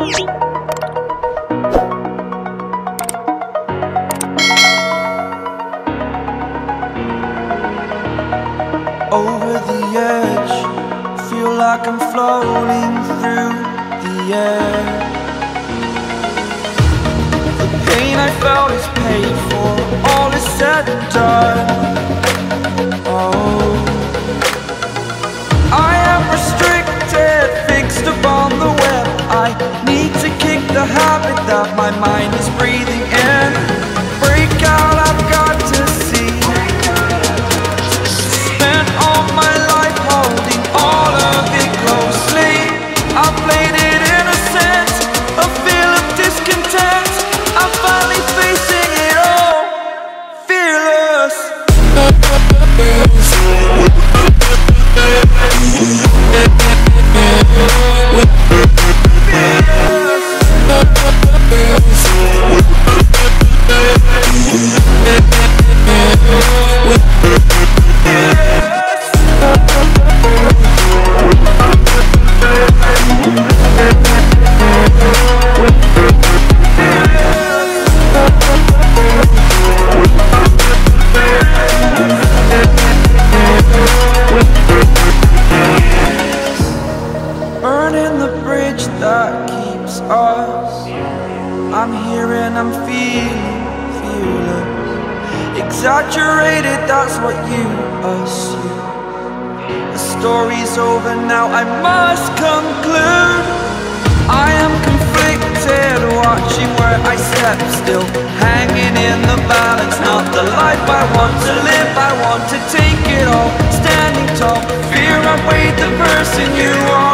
Over the edge, feel like I'm floating through the air. The pain I felt is paid for, all is said and done. Oh, I am restricted, fixed upon the web. I need to kick the habit that my mind is breathing in. Break out, I've got to see. Spent all my life holding all of it closely. I played it innocent, a feel of discontent. I'm finally facing it all, fearless. Burning the bridge that keeps us. I'm here and I'm feeling fearless. Exaggerated, that's what you assume. The story's over now, I must conclude. I am conflicted, watching where I step, still hanging in the balance. Not the life I want to live, I want to take it all. Standing tall, fear outweighed the person you are.